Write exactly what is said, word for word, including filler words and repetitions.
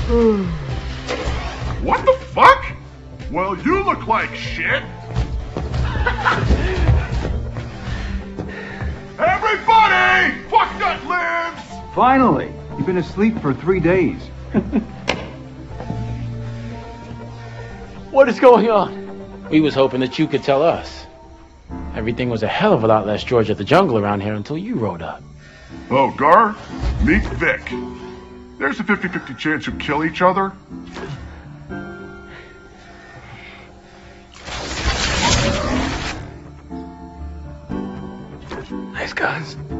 What the fuck? Well, you look like shit. Everybody! Fuck that lives! Finally! You've been asleep for three days. What is going on? We was hoping that you could tell us. Everything was a hell of a lot less George of the Jungle around here until you rode up. Oh, Gar, meet Vic. There's a fifty fifty chance you'll kill each other. Nice guns.